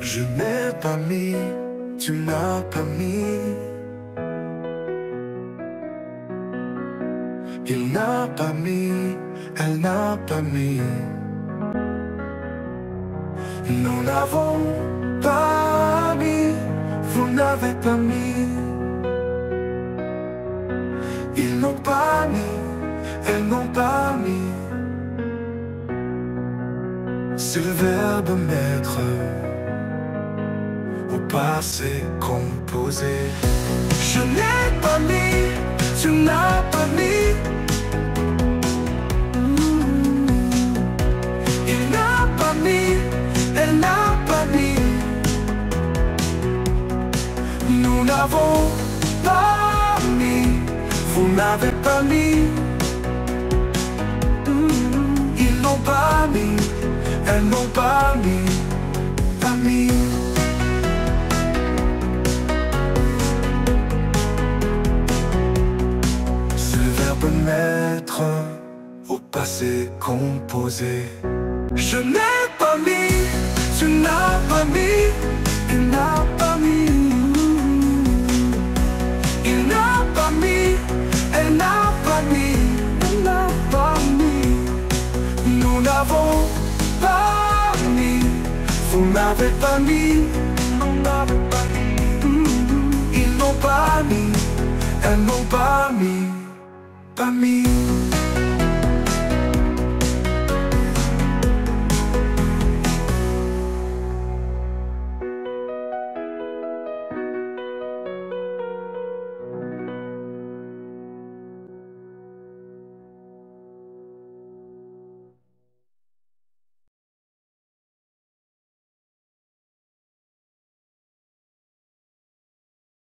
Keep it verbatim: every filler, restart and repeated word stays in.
Je n'ai pas mis, tu n'as pas mis. Il n'a pas mis, elle n'a pas mis. Nous n'avons pas mis, vous n'avez pas mis. Ils n'ont pas mis, elles n'ont pas mis. C'est le verbe mettre au passé composé. Je n'ai pas mis, tu n'as pas mis. Il n'a pas mis, elle n'a pas mis. Nous n'avons pas mis, vous n'avez pas mis. Ils n'ont pas mis, elles n'ont pas mis, pas mis. C'est le verbe mettre au passé composé. Je n'ai pas mis, tu n'as pas mis. Il n'a pas mis. Il n'a pas mis, elle n'a pas mis. Elle n'a pas mis. Nous n'avons pas mis, vous n'avez pas mis. On n'avait pas mis. Ils n'ont pas mis, elles n'ont pas mis, pas mis.